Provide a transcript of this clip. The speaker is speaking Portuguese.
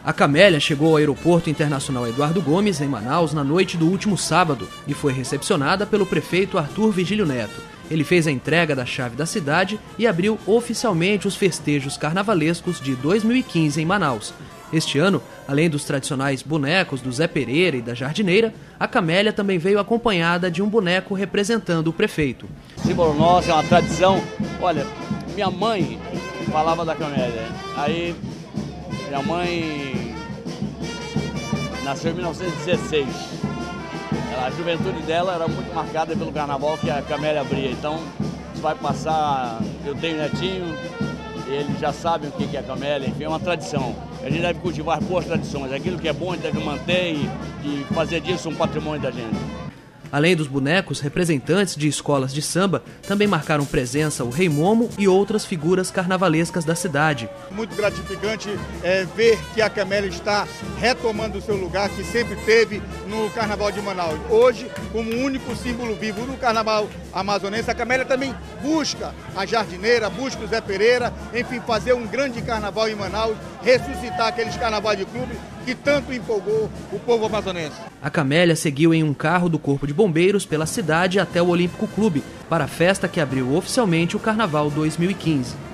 A Camélia chegou ao Aeroporto Internacional Eduardo Gomes, em Manaus, na noite do último sábado e foi recepcionada pelo prefeito Arthur Vigílio Neto. Ele fez a entrega da chave da cidade e abriu oficialmente os festejos carnavalescos de 2015 em Manaus. Este ano, além dos tradicionais bonecos do Zé Pereira e da Jardineira, a Camélia também veio acompanhada de um boneco representando o prefeito. Símbolo nosso, é uma tradição. Olha, minha mãe falava da Camélia. Aí, minha mãe nasceu em 1916. A juventude dela era muito marcada pelo carnaval que a Camélia abria. Então, vai passar, eu tenho netinho, eles já sabem o que é a Camélia, enfim, é uma tradição. A gente deve cultivar boas tradições, aquilo que é bom a gente deve manter e fazer disso um patrimônio da gente. Além dos bonecos, representantes de escolas de samba também marcaram presença o Rei Momo e outras figuras carnavalescas da cidade. Muito gratificante ver que a Camélia está retomando o seu lugar que sempre teve no Carnaval de Manaus. Hoje, como único símbolo vivo do Carnaval amazonense, a Camélia também busca a Jardineira, busca o Zé Pereira, enfim, fazer um grande carnaval em Manaus, ressuscitar aqueles carnavais de clube que tanto empolgou o povo amazonense. A Camélia seguiu em um carro do Corpo de Bombeiros pela cidade até o Olímpico Clube, para a festa que abriu oficialmente o Carnaval 2015.